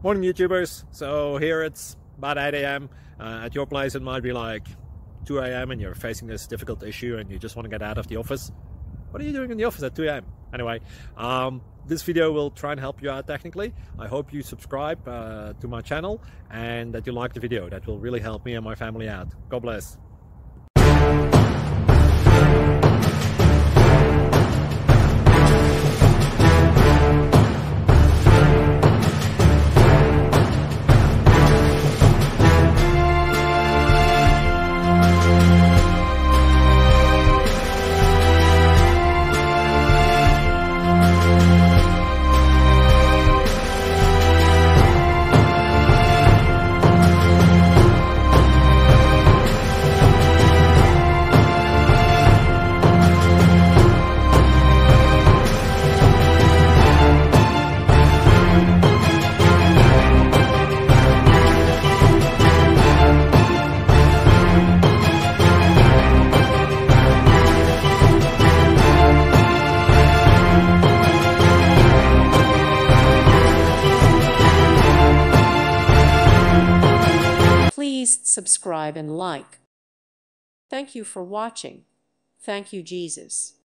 Morning YouTubers. So here it's about 8 a.m. At your place it might be like 2 a.m. and you're facing this difficult issue and you just want to get out of the office. What are you doing in the office at 2 a.m.? Anyway, this video will try and help you out technically. I hope you subscribe to my channel and that you like the video. That will really help me and my family out. God bless. Please subscribe and like. Thank you for watching. Thank you, Jesus.